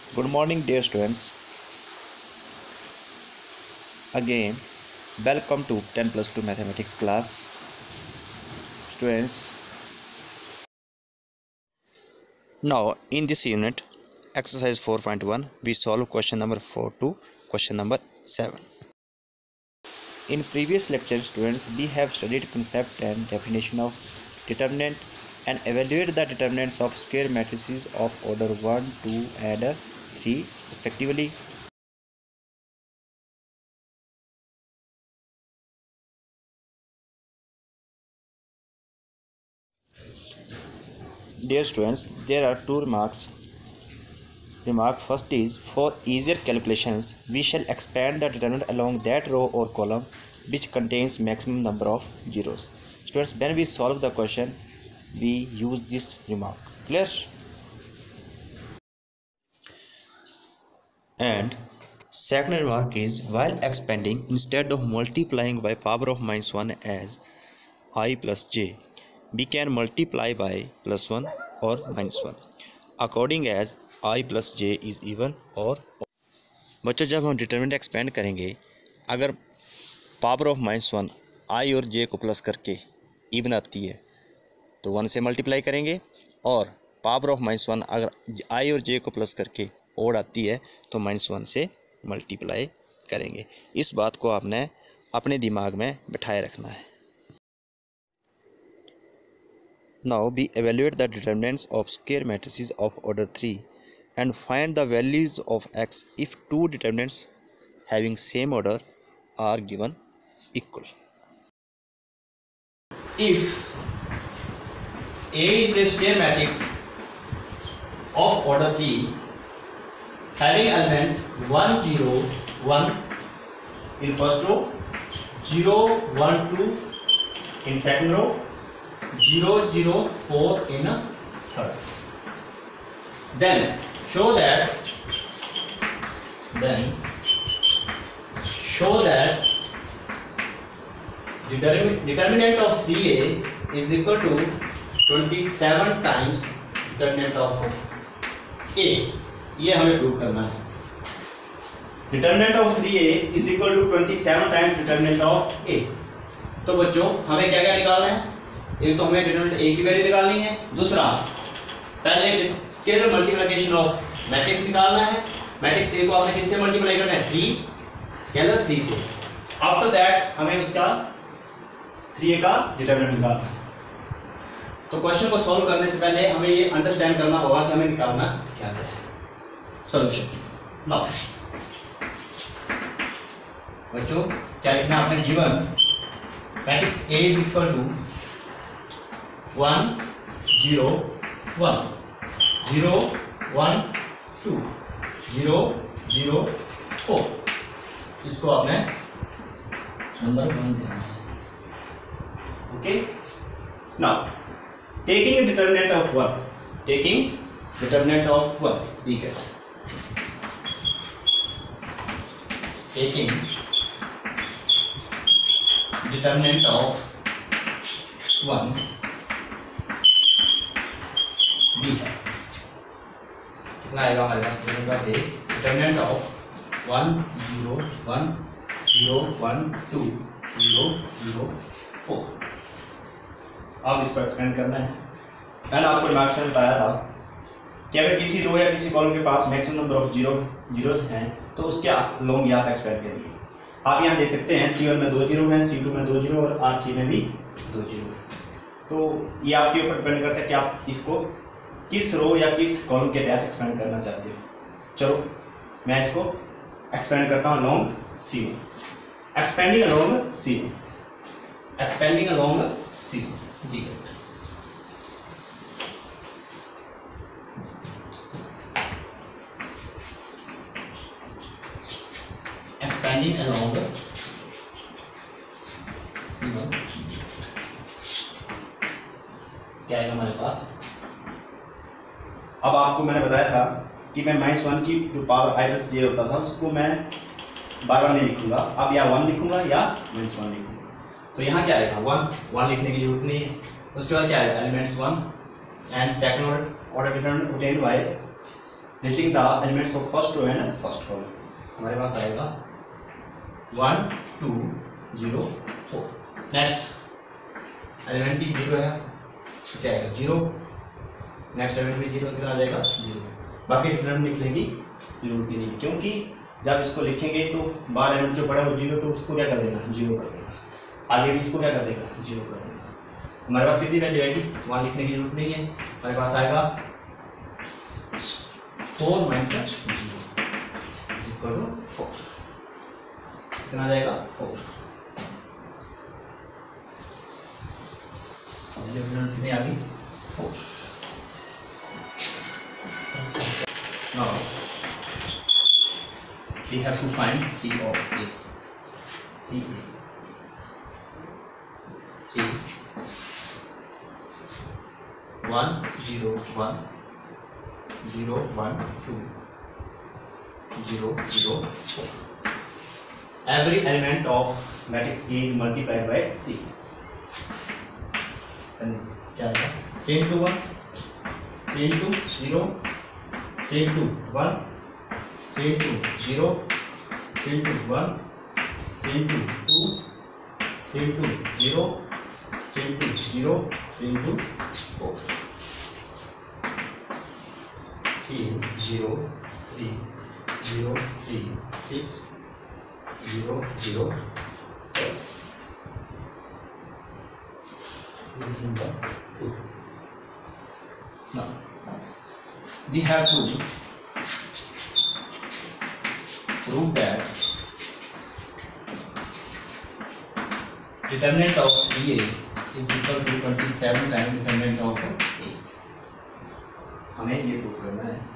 Good morning, dear students. Again, welcome to 10 plus 2 mathematics class. Students, now in this unit, exercise 4.1, we solve question number 4 to question number 7. In previous lecture, students, we have studied concept and definition of determinant and evaluate the determinants of square matrices of order 1, 2 and 3 respectively. Dear students, there are two remarks. Remark first is, for easier calculations, we shall expand the determinant along that row or column which contains maximum number of zeros. Students, when we solve the question, we use this remark. Clear? And second remark is, while expanding, instead of multiplying by power of minus 1 as I plus j, we can multiply by plus 1 or minus 1 according as I plus j is even or odd. बच्चों, जब हम determinant expand करेंगे, अगर power of minus 1 आई और जे को plus करके even आती है तो 1 से मल्टीप्लाई करेंगे, और पावर ऑफ माइनस 1 अगर आई और जे को प्लस करके ओड आती है तो माइनस 1 से मल्टीप्लाई करेंगे। इस बात को आपने अपने दिमाग में बिठाए रखना है। Now we evaluate the determinants of square matrices of order 3 and find the values of x if two determinants having same order are given equal. If A is a square matrix of order 3 having elements 1 0 1 in first row, 0 1 2 in second row, 0 0 4 in third, then show that determinant of 3a is equal to 27 times determinant of a. ये हमें prove करना है। determinant of 3a is equal to 27 times determinant of a। तो बच्चों, हमें क्या क्या निकालना है? एक तो हमें डिटरमिनेंट ए की वैल्यू निकालनी है, दूसरा पहले स्केलर मल्टीप्लिकेशन ऑफ मैट्रिक्स निकालना है। मैट्रिक्स ए को आपने किससे मल्टीप्लाई करना है? 3 स्केलर 3 से। आफ्टर दैट हमें उसका 3a का डिटरमिनेंट निकालना है। तो क्वेश्चन को सॉल्व करने से पहले हमें ये अंडरस्टैंड करना होगा कि हमें निकालना क्या है। सॉल्यूशन नाउ बच्चों, क्या लिखना आपने? Given matrix A is equal to 1 0 1 0 1 2 0 0 4। इसको आपने नंबर 1 देना है। Okay, now taking determinant of 1, taking determinant of 1, ठीक है, टेकिंग डिटरमिनेंट ऑफ 1 बी है। कितना आएगा हमारे पास? Determinant of 1 0 1 0 1 2 0 0 4। अब इसको एक्सपेंड करना है। मैंने आपको मार्क्स में बताया था कि अगर किसी रो या किसी कॉलम के पास मैक्सिमम नंबर ऑफ जीरोस हैं तो उसके लॉन्ग आप एक्सपेंड करेंगे। आप यहाँ देख सकते हैं C1 में 2 जीरो हैं, C2 में 2 जीरो और R3 में भी 2 जीरो है। तो ये आपके ऊपर डिपेंड करता है कि आप इसको किस रो या किस कॉलम के तहत एक्सपेंड करना चाहते हो। चलो मैं इसको एक्सपेंड करता हूँ along C1, expanding along C1, expanding along C1, ठीक है। एक्सपेंडिंग अलोंग C1 क्या है हमारे पास? अब आपको मैंने बताया था कि मैं -1 की जो पावर i प्लस जे होता था उसको मैं बार बार नहीं लिखूंगा, अब या 1 लिखूंगा या -1 लिखूंगा। तो यहाँ क्या आएगा? 1 लिखने की जरूरत नहीं है। उसके बाद क्या आएगा? Elements 1 and second order determinant obtained by deleting the elements of first row and first column, हमारे पास आएगा 1 2 0 4। नेक्स्ट एलिमेंट भी 0 है तो क्या आएगा 0, नेक्स्ट एलिमेंट भी 0, कितना आ जाएगा 0। बाकी डिटरमिनेंट लिखने की जरूरत ही नहीं है, क्योंकि जब इसको लिखेंगे तो बाहर एलिमेंट जो पड़ा है वो 0, तो उसको क्या कर देगा 0 कर देगा, आगे भी इसको क्या कर देगा 0 कर देगा। हमारे पास कितनी वैल्यू आएगी, वहाँ लिखने की जरूरत नहीं है, हमारे पास आएगा 4 - 0 इक्वल टू 4, कितना आ जाएगा 4। कितनी आ गई 4। Now we have to find T of A. T A. T 1 0 1 0 1 2 0 0 4. Every element of matrix A is multiplied by 3. क्या आएगा 10 to 1, 10 to 0, 10 to 1, 10 to 0, 10 to 1, 10 to 2, 10 to 0, 10 to 0, 10 to 4. 3 0 3 0 3 6 0 0 12. Number 2. Now we have to prove that determinant of 3A is equal to 27 times determinant of A. हमें ये prove करना है।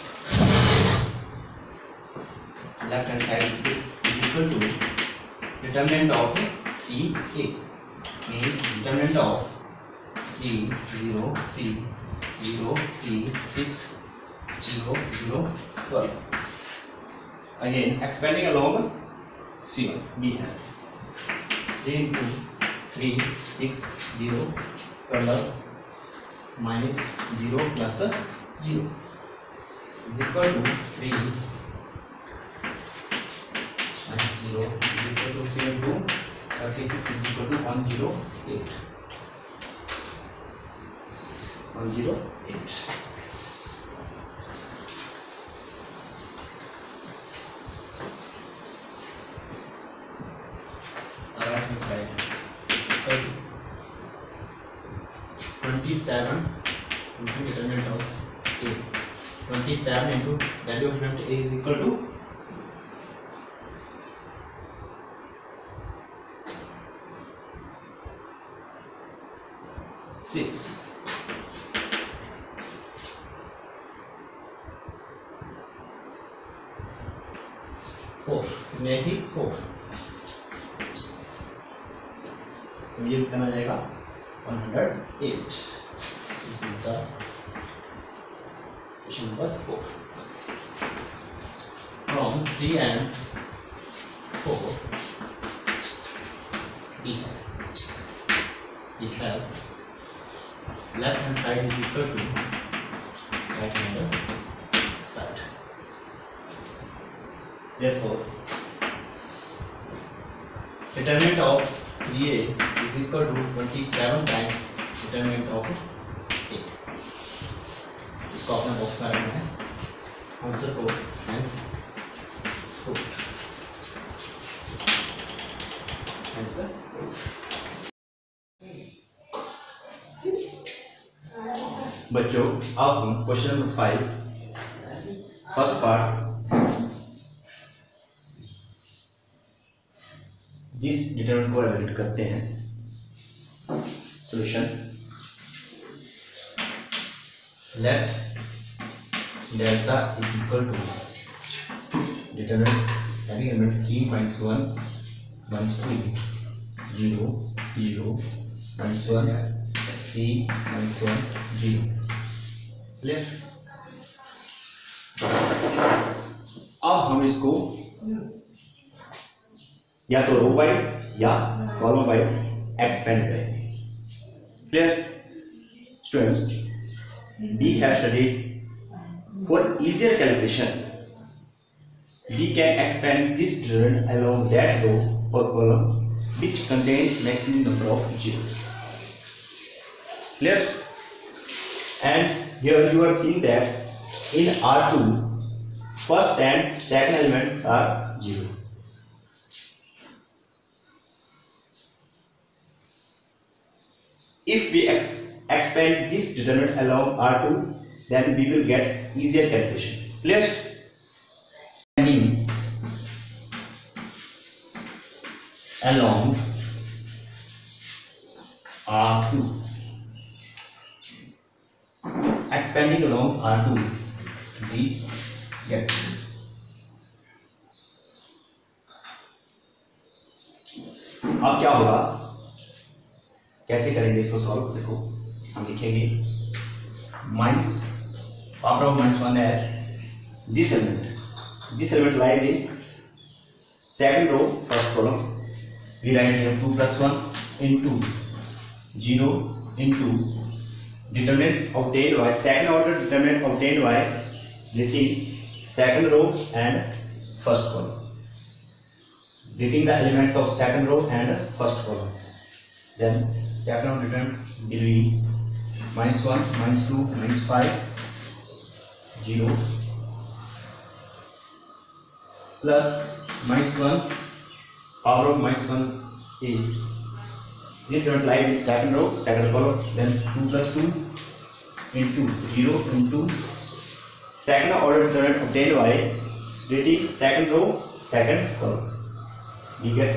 Left hand side is equal to determinant of 3A means determinant of 3 0 3 0 3 6 0 0 12. Again expanding along C1, we have 3 into 3 6 0 12 minus 0 plus 0 is equal to 3 minus 0 is equal to 3 into 36 is equal to 108. 108. Right hand side is equal to 27 into determinant of A. 27 into value of determinant A is equal to 6. 4 negative 4, तो ये कितना आ जाएगा 108. This is the question number 4. From 3 and 4 we have left hand side is equal to right hand side. Therefore, determinant of 3A is equal to 27 times determinant of A. इसको अपने box में रखना है, answer को hence answer. बच्चों अब हम question number 5 first part जिस डिटरमिनेंट को एवेल्यूएट करते हैं। Solution let delta is equal to determinant यानी एलिमेंट 3 - 1 - 2 0 0 -1 3 - 1 0। क्लियर। अब हम इसको या तो रो वाइज या कॉलम वाइज एक्सपेंड करेंगे। Clear students, we have studied For easier calculation, we can expand this determinant along that row or column which contains maximum number of zeros. Clear? And here you are seeing that in R2, first and second elements are 0. If we expand this determinant along R2, then we will get easier calculation. Clear? Along R2. Expanding along R2, we get अब क्या होगा, कैसे करेंगे इसको solve? देखो हम लिखेंगे minus power of -1 as this element lies in second row first column. We write here 2 plus 1 into 0 into determinant obtained by second order determinant obtained by writing second row and first column, writing the elements of second row and first column. Then second order determinant will be -1 -2 -5 0 plus -1 power of -1 is this element lies in second row second column. Then 2 plus 2 into 0 into second order determinant obtained by writing second row second column. We get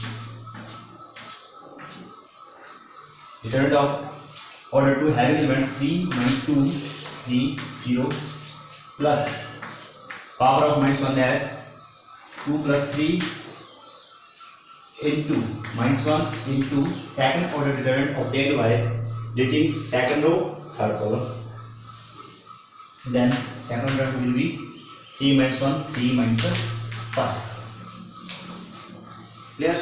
determinant of order 2 having elements 3 -2 3 0 plus power of -1 as 2 plus 3 into -1 into second order determinant obtained by writing second row third column. Then second order will be 3 -1 3 -5. Clear?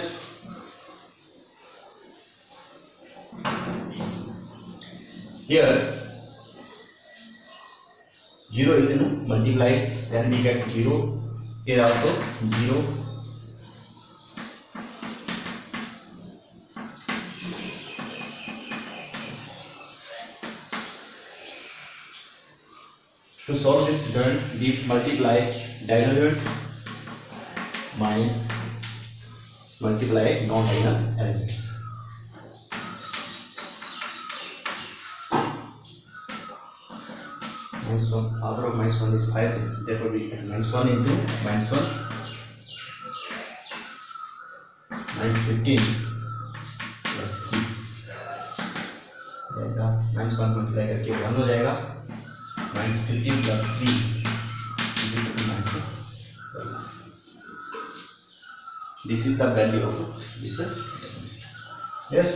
Here 0 is multiplied, then we get 0. Here also 0. To solve this determinant, we multiply diagonal elements minus multiply non-diagonal elements. -1 power of -1 is 5, therefore we get -1 into -1 -15 plus 3. -1 multiply करके 1 हो जाएगा, -15 plus 3 is equal to -12. This is the value of this. Yes.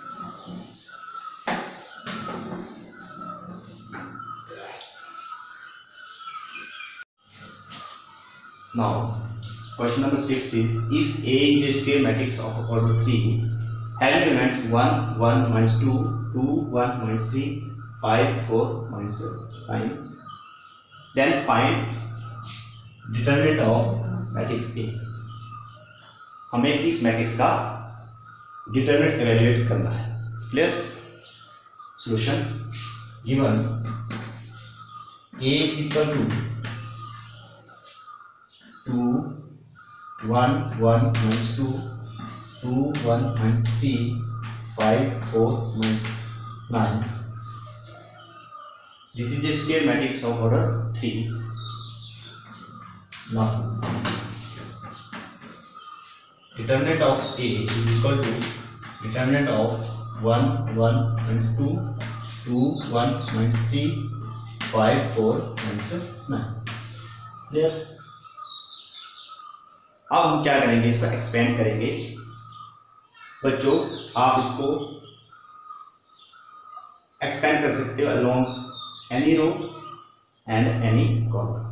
Now, question number 6 is, if A is a square matrix of order 3 having elements 1 1 -2 2 1 -3 5 4 -9, then find determinant of matrix A. हमें इस matrix का determinant evaluate करना है. Clear? Solution given A is equal to 2 1 1 -2 2 1 -3 5 4 -9. This is a square matrix of order 3. Now determinant of A is equal to determinant of 1 1 -2 2 1 -3 5 4 -9. Clear? अब हम क्या करेंगे, इसको एक्सपेंड करेंगे. बच्चों आप इसको एक्सपेंड कर सकते हो along any row and any column.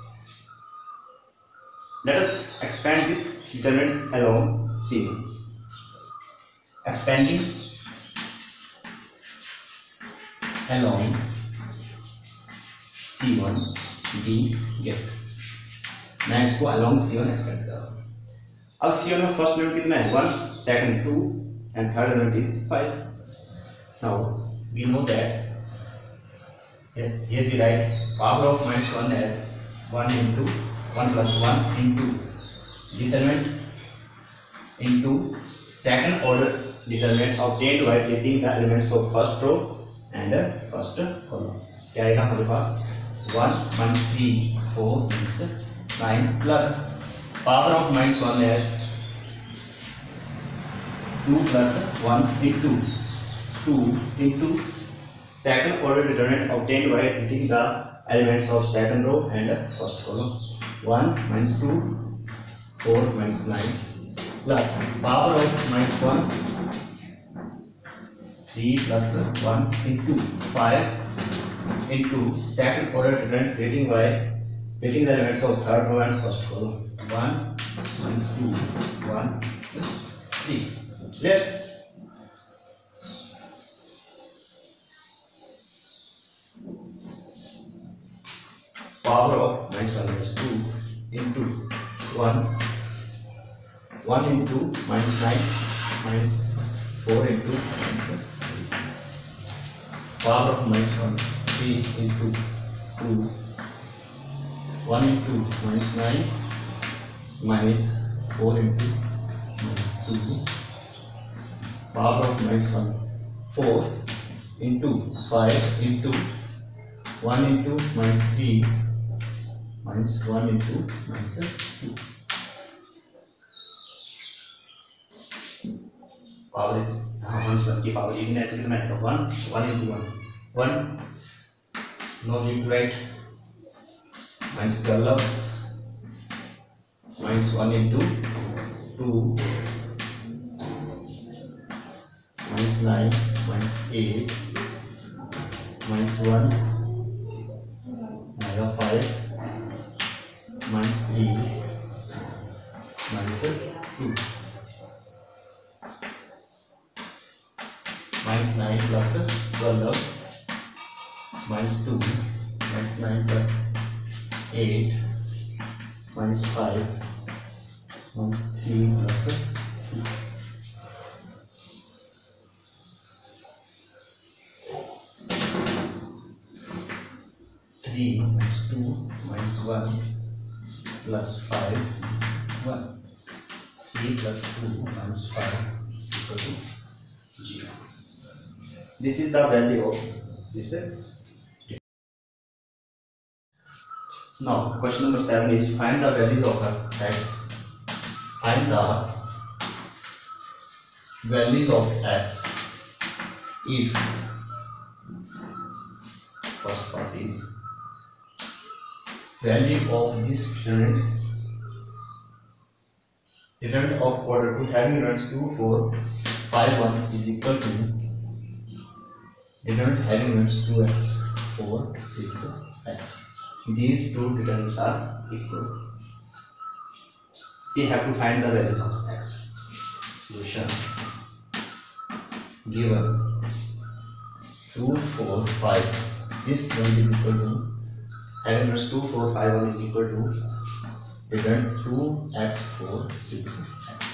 Let us expand this determinant along C1. Expanding along C1 डी गेट। मैं इसको अलोंग C1 एक्सपेंड कर रहा हूँ। अब C1 में फर्स्ट एलिमेंट कितना है 1, second 2 and third element is 5। Now we know that here we write power of -1 as 1 into 1 plus 1 into this element into second order determinant obtained by taking the elements of first row and first column। क्या आएगा हमारे पास 1 minus 3 4 means 9 plus power of -1 as 2 plus 1 into 2 into second order determinant obtained by taking the elements of second row and first column। 1 minus 2 4 minus 9 plus power of -1 3 plus 1 into 5 into second order determinant taking the elements of third row and first column। 1 minus 2 1 3। Let's power of -1 is 2 into 1 into -9 minus 4 into -3। Power of -1 3 into 2 1 into -9 minus 4 into -2। Power of -1 4 into 5 into 1 into -3 minus 1 into -2। Power -1 की power इतने तो कितना है 1 into 1 no need to write -12 -1 into 2 -9 -8 -1 -5 -3 -2 -9 plus 12 -2 -9 plus 8 -5 -3 plus 2। -3 -2 -1 plus 5 is 1। 3 plus 2 minus 5 is equal to 0। This is the value of this। Now question number 7 is find the values of x. Find the values of x if first part is value of this determinant of order 2 having elements 2 4 5 1 is equal to determinant having elements 2x 4 6x। These two determinants are equal। We have to find the values of x। Solution given 2 4 5 this one is equal to having elements 2 4 5 1 is equal to determinant 2x 4 6x।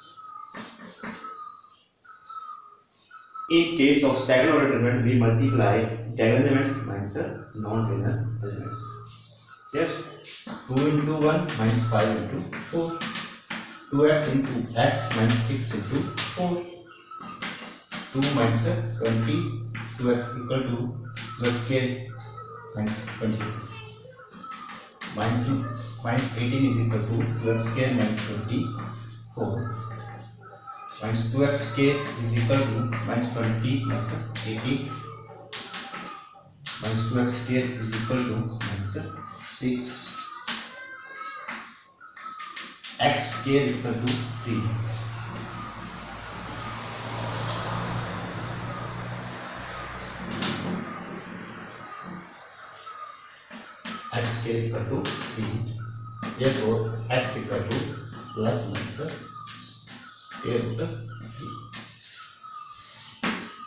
In case of second order determinant, we multiply diagonal elements minus non-diagonal elements। Yes, 2 into 1 minus 5 into 4, 2x into x minus 6 into 4, 2 minus 20, 2x equal to 2x square minus 20, minus 18 is equal to 2x square minus 24, minus 2x square is equal to minus 20 plus 80, minus 2x square is equal to minus 6, x square equal to 3, x square equal to 3। Therefore x equal to plus minus square root 3।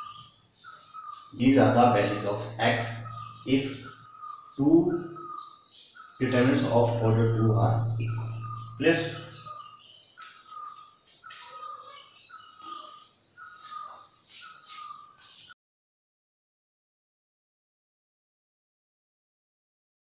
These are the values of x if two determinants of order 2 are equal. Clear?